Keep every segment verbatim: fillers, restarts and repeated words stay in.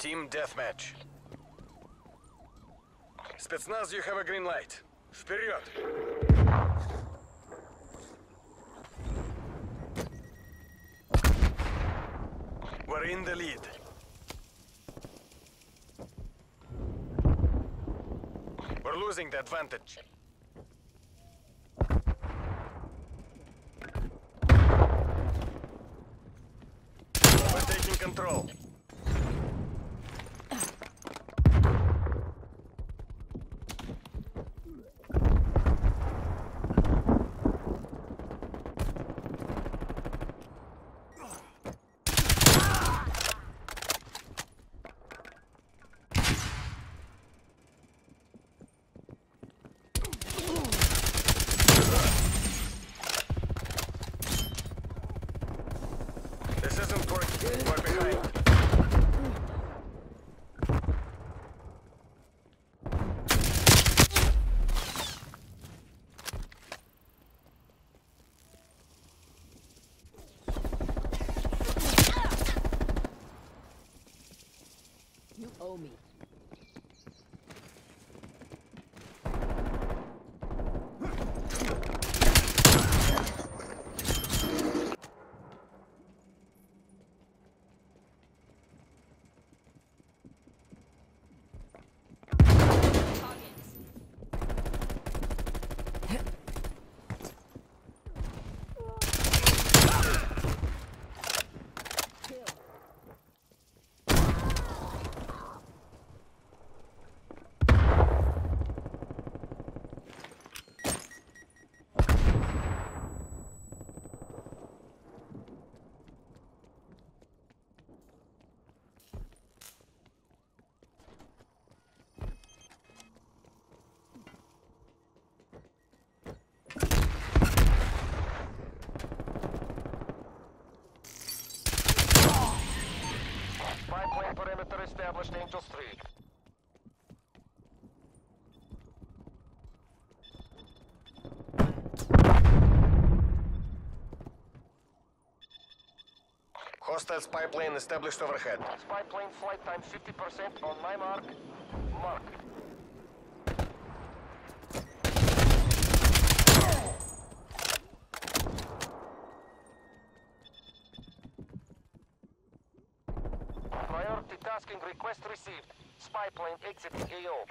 Team deathmatch. Spetsnaz, you have a green light. Вперед! We're in the lead. We're losing the advantage. We're taking control. This isn't working. We're behind. You owe me. Pipeline perimeter established, Angels three. Hostiles pipeline established overhead. Spy plane flight time fifty percent on my mark. Mark. Priority tasking request received. Spy plane exiting A O.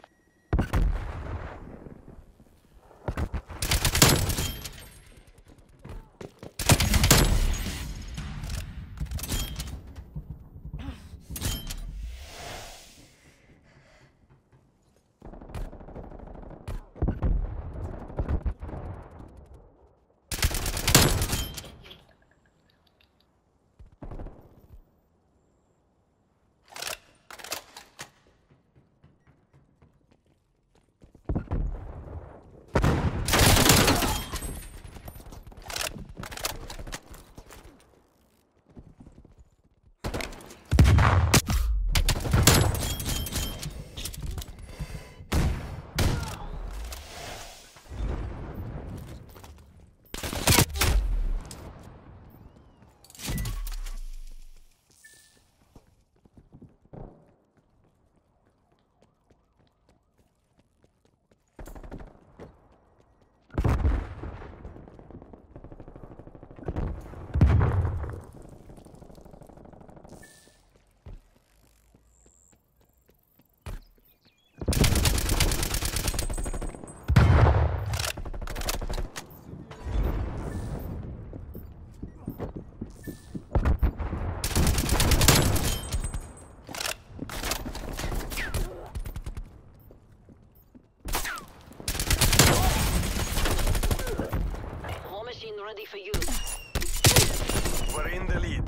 Ready for use. We're in the lead.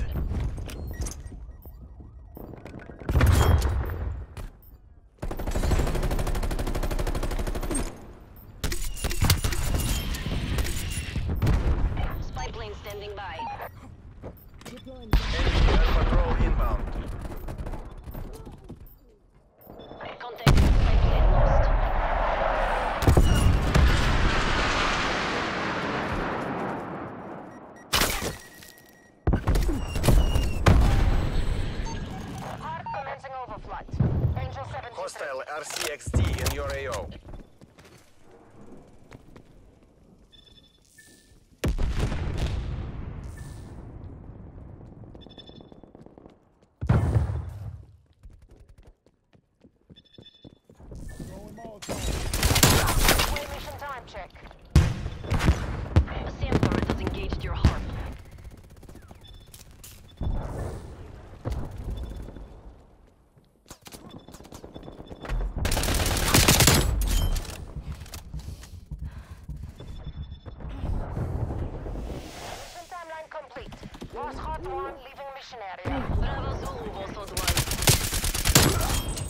Spy plane standing by. Enemy air patrol inbound. Contact. Spy plane lost. Arc commencing overflight. R C X D in your A O. Wait, mission time check. A SAM turret has engaged your harp. Mission timeline complete. Boss Hot one leaving mission area. Bravo Zulu, Boss Hot one.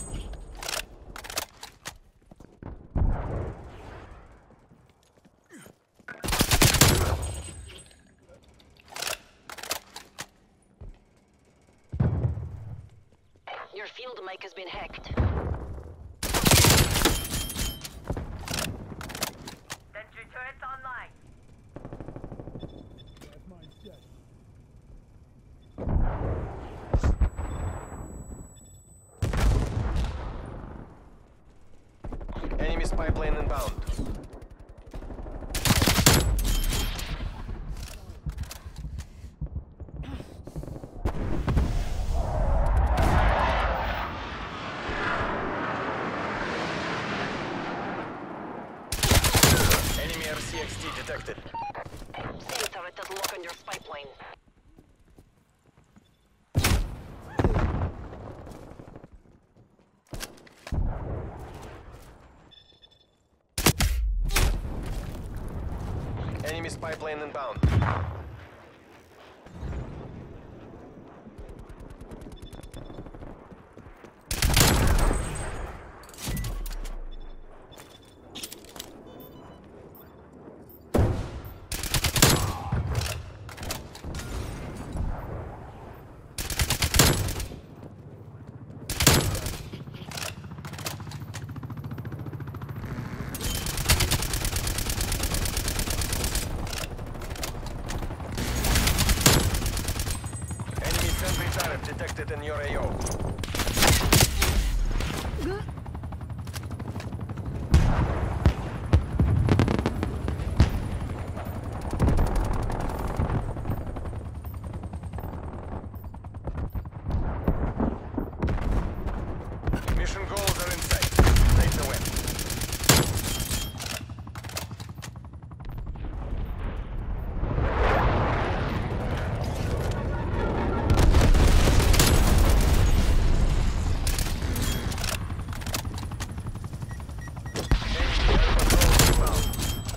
Your field mic has been hacked. Sentry turret online. Enemy spy plane inbound. Enemy R C X D detected. SAM turret has lock on your spy plane. Enemy spy plane inbound. Enemy sentry turret detected in your A O. Mission goals are in sight. Take the win. Enemy air patrol inbound.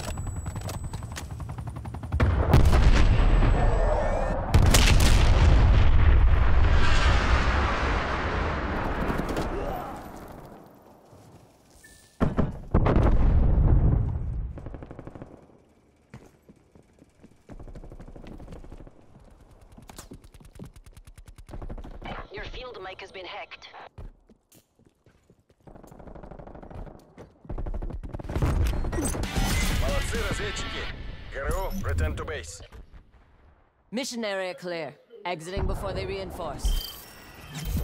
Your field mic has been hacked. Молодцы, разведчики. ГРУ, return to base. Mission area clear. Exiting before they reinforce.